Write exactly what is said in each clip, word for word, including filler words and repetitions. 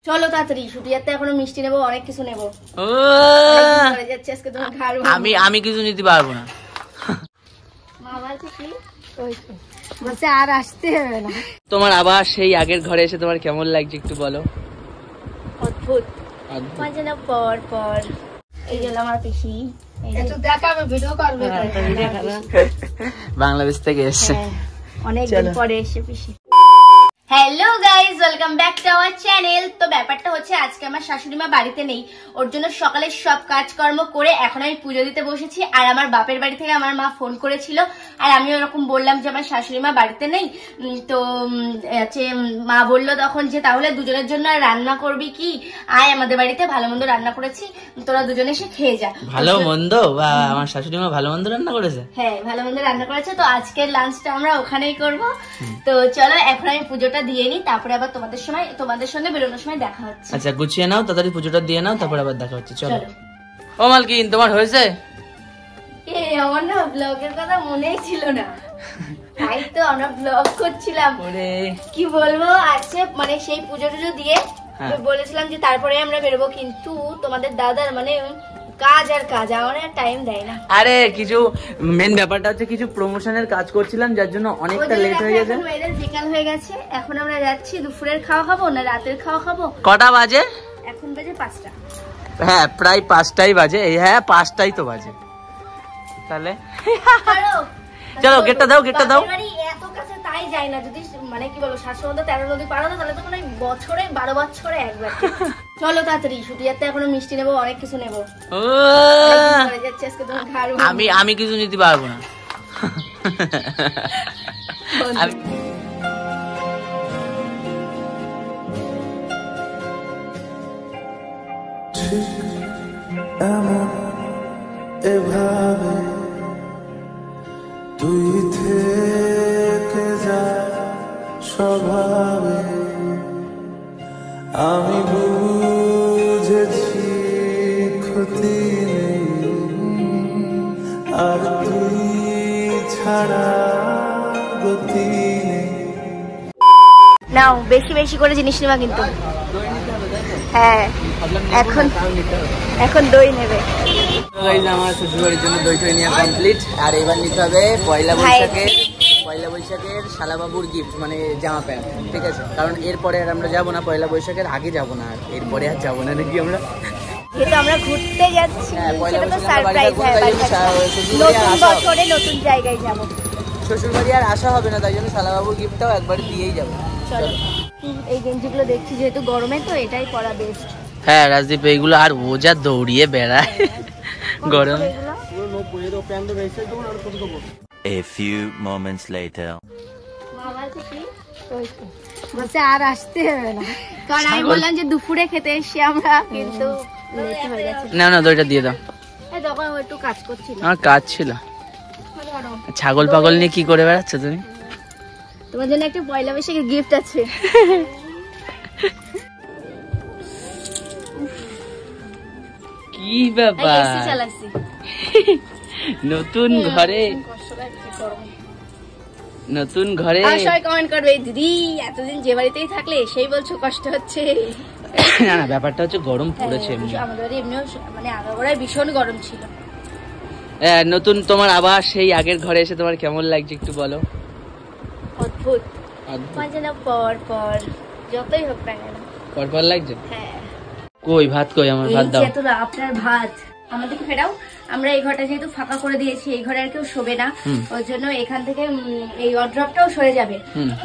চলো তাড়াতাড়ি, ছুটিয়াতে এখনো মিষ্টি নেবো, অনেক কিছু নেবো। আমি আমি কিছু নিতে পারবো না। মা বলছে কি বলছে আর আসতে হবে না। তোমার আবার সেই আগের ঘরে এসে তোমার কেমন লাগছে একটু বলো। অদ্ভুত মাঝে না পর পর। এই গেল আমার পিসি, বাংলাদেশ থেকে এসছে, অনেকদিন পরে এসে পিসি। Hello guys, welcome back to our channel. তো ব্যাপারটা হচ্ছে আজকে আমার শাশুড়ি মা বাড়িতে নেই, ওর জন্য সকালে সব কাজকর্ম করে এখন আমি পুজো দিতে বসেছি। আর আমার বাপের বাড়ি থেকে আমার মা ফোন করেছিল, আর আমি ওরকম বললাম যে আমার শাশুড়ি মা বাড়িতে নেই। তো হচ্ছে মা বললো তখন যে তাহলে দুজনের জন্য আর রান্না করবি কি, আয় আমাদের বাড়িতে ভালো মন্দ রান্না করেছি, তোরা দুজনে এসে খেয়ে যা। ভালো মন্দ বা আমার শাশুড়ি মা ভালো মন্দ রান্না করেছে? হ্যাঁ, ভালো মন্দ রান্না করেছে। তো আজকের লাঞ্চটা আমরা ওখানেই করবো। তো চলো এখন আমি পুজোটা দিয়ে নি, তারপরে আবার তোমাদের সময় তোমাদের সঙ্গে বেরোনোর সময় দেখা হচ্ছে। আচ্ছা, গুছিয়ে নাও তাড়াতাড়ি, পুজোটা দিয়ে নাও, তারপর আবার দেখা হচ্ছে। চলো। ও মালকিন, তোমার হয়েছে? এ আমার না ব্লগের কথা মনেই ছিল না, তাই তো আমরা ব্লগ করছিলাম। কি বলবো, আজকে মানে সেই পুজো টুজো দিয়ে বলেছিলাম যে তারপরে আমরা বেরোবো, কিন্তু তোমাদের দাদার মানে কাজ আর কাজ, আমার টাইম দেয় না। আরে কিছু মেন ব্যাপারটা হচ্ছে কিছু প্রমোশনের কাজ করছিলাম, যার জন্য অনেকটা লেট হয়ে গেছে। এখন বিকাল হয়ে গেছে, এখন আমরা যাচ্ছি দুপুরের খাওয়া খাবো না রাতের খাওয়া খাবো। কটা বাজে? এখন বাজে পাঁচটা। হ্যাঁ, প্রায় পাঁচটাই বাজে। এই হ্যাঁ, পাঁচটাই তো বাজে। তাহলে চলো, গেটটা দাও, গেটটা দাও। এত কাছে তাই যায় না, যদি মানে কি বলো শাশুড়ি তেরো নদী পারো না, তাহলে তো মানে বছরে বারো বছরে একবার। চলো তাড়াতাড়ি, ছুটিয়াতে এখনো মিষ্টি নেবো, অনেক কিছু নেবো। আমি আমি কিছু নিতে পারবো না। এভাবে তুই থেকে যা স্বভাবে, আমি বুঝেছি ক্ষতি নেই, আর তুই ছাড়া গতি নেই। নাও বেশি বেশি করে জিনিস নেবা কিন্তু। হ্যাঁ, এখন এখন দই নেবে। আমার শ্বশুরবাড়ির জন্য দই টই নেওয়া কমপ্লিট, আর এবার নিতে হবে পয়লা বৈশাখের পয়লা বৈশাখের শালাবাবুর গিফট, মানে জামা প্যান্ট। ঠিক আছে, কারণ এরপরে আর আমরা যাবো না, পয়লা বৈশাখের আগে যাবো না, আর এরপরে আর যাবো না নাকি আমরা। যেহেতু আমরা ঘুরতে যাচ্ছি, সেটা তো সারপ্রাইজ হয়, নতুন বছরে নতুন জায়গায় যাবো। শ্বশুরবাড়ি আর আসা হবে না, তাই জন্য শালাবাবুর গিফটটাও একবার দিয়েই যাবো। চলো, এই গেঞ্জিগুলো দেখছি যেহেতু গরমে, তো এটাই পরা বেস্ট। হ্যাঁ রাজদীপ, এইগুলো আর ও যা দৌড়িয়ে বেড়ায় গরমে। A few moments later. বলছে আর আসতে হবে না, কারণ আমি বললাম যে দুপুরে খেতে এসছি আমরা, কিন্তু লেট হয়ে গেছে। না না, দইটা দিয়ে দাও। এই তখন ও একটু কাজ করছিল। আমার কাজ ছিল। ছাগল পাগল নিয়ে কি করে বেড়াচ্ছ তুমি? তোমার জন্য একটা পয়লা বৈশাখের গিফট আছে। কি ব্যাপার, নতুন ঘরে নতুন ঘরে সবাই কমেন্ট করবে, দিদি এতদিন যে বাড়িতেই থাকলে সেই বলছো কষ্ট হচ্ছে। না না, ব্যাপারটা হচ্ছে গরম পড়েছে। আমাদের বাড়ি এমনিও মানে আগাগোড়ায় ভীষণ গরম ছিল। নতুন তোমার আবার সেই আগের ঘরে এসে তোমার কেমন লাগছে একটু বলো। অদ্ভুত মাঝে না পর পর, যতই হোক না কেন পর পর লাগছে। হ্যাঁ, কই ভাত কই, আমার ভাত দাও। আপনার ভাত আমাদেরকে ফেরাও, আমরা এই ঘরটা যেহেতু ফাঁকা করে দিয়েছি, এই ঘরে আর কেউ শোবে না, ওই জন্য এখান থেকে এই ওয়ার্ড্রপটাও সরে যাবে।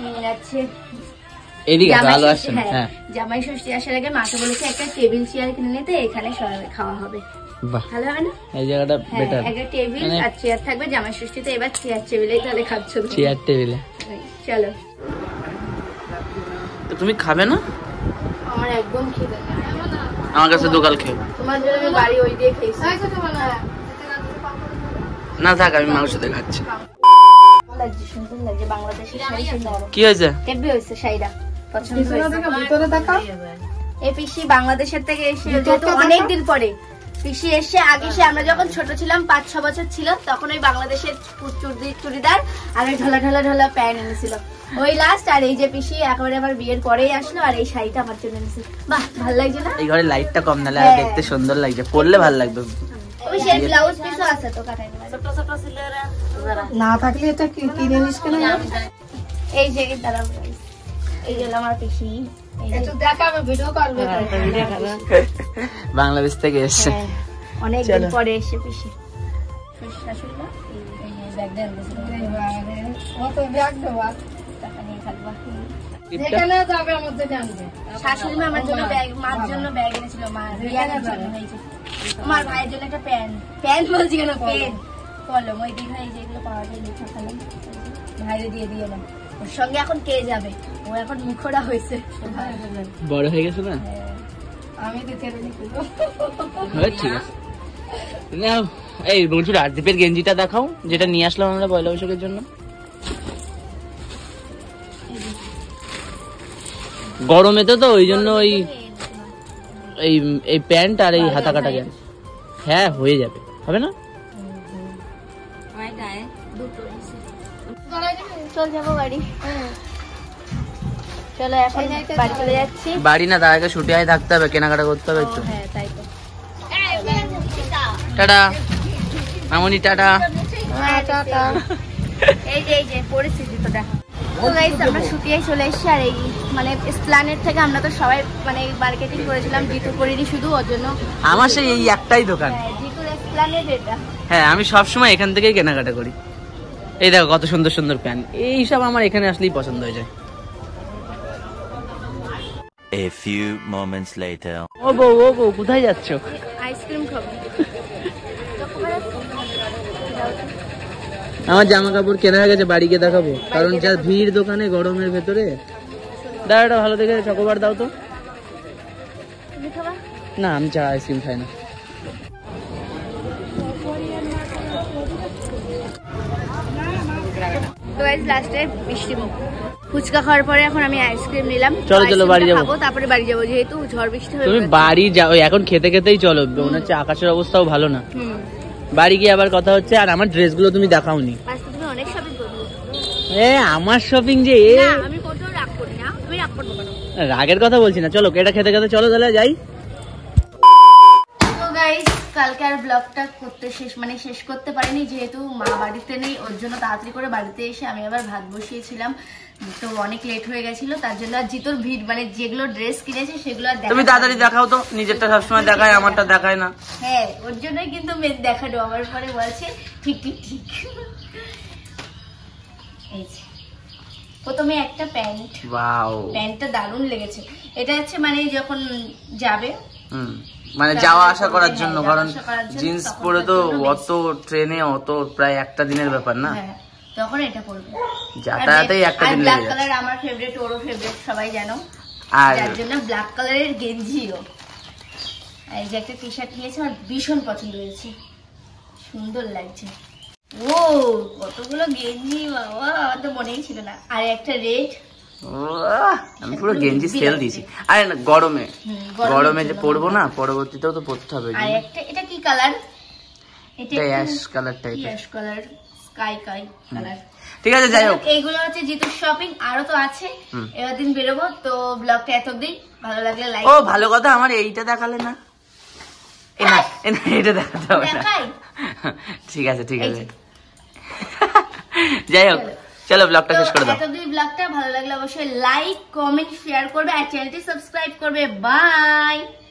জামাই ষষ্ঠী আসার আগে মাকে বলেছে একটা টেবিল চেয়ার কিনে নিতে, এখানে খাওয়া হবে। ভালো হবে না? এই জায়গাটা বেটার, একটা টেবিল আর চেয়ার থাকবে। জামাই ষষ্ঠীতে এবার চেয়ার টেবিলেই তাহলে খাচ্ছ। চেয়ার টেবিলে চলো। তুমি খাবে না? আমার একদম খিদে নেই, আমার কাছে দোকাল খেয়ে। তোমার জন্য আমি বাড়ি ওই দিয়ে খেয়েছি। না থাক, আমি মাংস দিয়ে খাচ্ছি। লাগছে, সুন্দর লাগছে বাংলাদেশের শাড়ি। সুন্দর। কি হয়েছে? হেভি হয়েছে শাড়িটা, পছন্দ হয়েছে। ভিতরে দেখা, এই পিসি বাংলাদেশের থেকে এসে যেহেতু অনেকদিন পরে পিসি এসে, আগে সে আমরা যখন ছোট ছিলাম পাঁচ ছ বছর ছিল, তখন ওই বাংলাদেশের চুড়িদার আর ওই ঢলা ঢলা ঢলা প্যান্ট এনেছিল। ওই লাস্ট। আর এই যে পিসি একেবারে আমার বিয়ের পরেই আসলো, আর এই শাড়িটা আমার জন্য এনেছে। বাহ, ভালো লাগছে না? এই ঘরে লাইটটা কম নালে আর দেখতে সুন্দর লাগছে, পরলে ভালো লাগবে। ওই সেই ব্লাউজ পিসও আছে তো কাটাই ছোট ছোট ছিল না থাকলে এটা কি কিনে নিস কেন? এই যে দাঁড়াও, এই যে আমার পিসি, একটু দেখাবে, ভিডিও করবে, ভিডিও করবে। বাংলাদেশ থেকে এসেছে, অনেক দিন পরে এসে পিসি। শাশুড়ি মা এই ব্যাগ দেন, ও তো ব্যাগ দেওয়া টাকা নিয়ে থাকবা, যেখানে যাবে আমাদের জানবে। শাশুড়ি মা আমার জন্য ব্যাগ, মার জন্য ব্যাগ এনেছিল, মা রিয়ানের জন্য হয়েছে, আমার ভাইয়ের জন্য একটা প্যান্ট, প্যান্ট বলছি কেন, পেন, কলম, ওই দিন এই যেগুলো পাওয়া যায় লিখে ফেলাম, ভাইরে দিয়ে দিয়ে এলাম। ওর সঙ্গে এখন কে যাবে, ও এখন মুখরা হয়েছে, বড় হয়ে গেছে না? আমি তো ছেড়ে দিচ্ছি। ঠিক আছে, নাও এই বলছো রাজদীপের গেঞ্জিটা দেখাও, যেটা নিয়ে আসলাম আমরা পয়লা বৈশাখের জন্য। গরমে তো তো ওই জন্য ওই এই এই প্যান্ট আর এই হাতা কাটা গেঞ্জি। হ্যাঁ হয়ে যাবে, হবে না? চল যাবো বাড়ি, চলো এখন বাড়ি চলে যাচ্ছি। বাড়ি না, তার আগে ছুটি আয় থাকতে হবে, কেনাকাটা করতে হবে একটু। হ্যাঁ তাই তো, টাটা মামনি, টাটা। হ্যাঁ টাটা। এই যে এই যে পরিস্থিতি তো দেখো। তো গাইস আমরা শুটিয়ায় চলে এসেছি, আর এই মানে এসপ্ল্যানেড থেকে আমরা তো সবাই মানে মার্কেটিং করেছিলাম, জিতু করিনি শুধু, ওর জন্য আমার সেই এই একটাই দোকান, জিতুর এসপ্ল্যানেড এটা। হ্যাঁ আমি সবসময় এখান থেকেই কেনাকাটা করি। এই দেখো কত সুন্দর সুন্দর প্যান্ট, এইসব আমার এখানে আসলেই পছন্দ হয়ে যায়। A few moments later. ও বউ, ও বউ কোথায় যাচ্ছ? আইসক্রিম খাবো। আমার জামা কাপড় কেনা হয়ে গেছে, বাড়ি গিয়ে দেখাবো, কারণ যা ভিড় দোকানে গরমের ভেতরে। দাঁড়াটা ভালো দেখে চকোবার দাও তো। তুমি খাবা? না আমি চা আইসক্রিম খাই না। তো গাইস লাস্টে বৃষ্টি মুখ ফুচকা খাওয়ার পরে এখন আমি আইসক্রিম নিলাম। চলো চলো বাড়ি যাবো, খাবো তারপরে বাড়ি যাবো, যেহেতু ঝড় বৃষ্টি হবে। তুমি বাড়ি যাও, এখন খেতে খেতেই চলো, মনে হচ্ছে আকাশের অবস্থাও ভালো না। হুম, বাড়ি গিয়ে আবার কথা হচ্ছে। আর আমার ড্রেসগুলো তুমি দেখাওনি। আজকে তুমি অনেক শপিং করবে। এ আমার শপিং যে, এ না আমি কোথাও রাগ করি না, তুমি রাগ করবে কেন? রাগের কথা বলছি না, চলো এটা খেতে খেতে চলো তাহলে যাই। তো গাইস কালকে আর ব্লগটা করতে শেষ মানে শেষ করতে পারিনি, যেহেতু মা বাড়িতে নেই, ওর জন্য তাড়াতাড়ি করে বাড়িতে এসে আমি আবার ভাত বসিয়েছিলাম, তো অনেক লেট হয়ে গেছিল, তার জন্য আর জিতোর ভিড় মানে যেগুলো ড্রেস কিনেছে সেগুলো আর তুমি তাড়াতাড়ি দেখাও তো, নিজেরটা সবসময় দেখায়, আমারটা দেখায় না। হ্যাঁ ওর জন্যই কিন্তু মেয়ে দেখানো, আমার পরে বলছে ঠিক ঠিক ঠিক। এই যে প্রথমে একটা প্যান্ট, ওয়াও প্যান্টটা দারুণ লেগেছে। এটা হচ্ছে মানে যখন যাবে, হুম মানে যাওয়া আসা করার জন্য, হ্যাঁ, কারণ যাওয়া আসা করার জন্য জিন্স তখন পরে তার তো জন্য অত ট্রেনে অত প্রায় একটা দিনের ব্যাপার না, হ্যাঁ তখন এটা পরবে। যাতায়াতেই একটা দিন ব্ল্যাক লেগে কালার যাচ্ছে। আমার ফেভারিট, ওরও ফেভারিট, সবাই জানো, আর যার জন্য ব্ল্যাক কালারের গেঞ্জিও। এই যে একটা টি শার্ট নিয়েছে, আমার ভীষণ পছন্দ হয়েছে, সুন্দর লাগছে। ও কতগুলো গেঞ্জি, বাবা আমার তো মনেই ছিল না। আর একটা রেড, ওয়াহ, আমি পুরো গেঞ্জি সেল দিয়েছি। আরে না গরমে, গরমে যে পরবো না, পরবর্তীতেও তো পরতে হবে। আর একটা এটা কি কালার, এটা অ্যাশ কালার টাইপের, ash colour, sky sky colour. ঠিক আছে যাই হোক, এইগুলো হচ্ছে জিতুর শপিং, আরো তো আছে, এবার দিন বেরোবো। তো ব্লগটা এত অব্দি, ভালো লাগলে লাইক। ও ভালো কথা, আমার এইটা দেখালে না, এ না এ না এটা দেখাতে হবে না। দেখাই? ঠিক আছে ঠিক আছে, যাই হোক চলো ব্লগটা শেষ করে দাও। এত অব্দি ব্লগটা ভালো লাগলে অবশ্যই লাইক কমেন্ট শেয়ার করবে, আর চ্যানেলটি সাবস্ক্রাইব করবে। বাই।